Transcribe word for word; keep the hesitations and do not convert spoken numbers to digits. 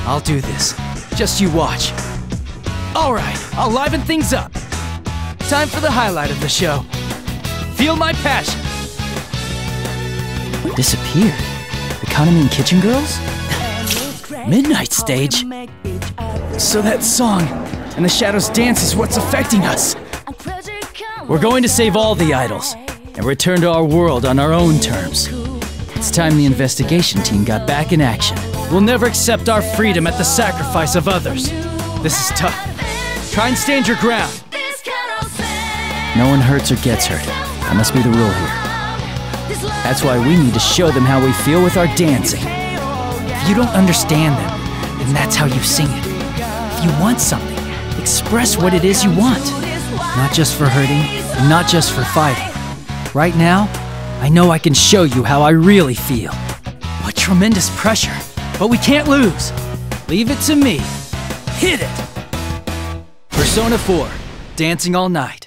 I'll do this. Just you watch. Alright, I'll liven things up. Time for the highlight of the show. Feel my passion. Disappeared? The Kaname Kitchen Girls? Midnight stage? So that song and the Shadows dance is what's affecting us. We're going to save all the idols and return to our world on our own terms. It's time the investigation team got back in action. We'll never accept our freedom at the sacrifice of others. This is tough. Try and stand your ground. No one hurts or gets hurt. That must be the rule here. That's why we need to show them how we feel with our dancing. If you don't understand them, then that's how you sing it. If you want something, express what it is you want. Not just for hurting, and not just for fighting. Right now, I know I can show you how I really feel. What tremendous pressure, but we can't lose. Leave it to me. Hit it! Persona four, Dancing All Night.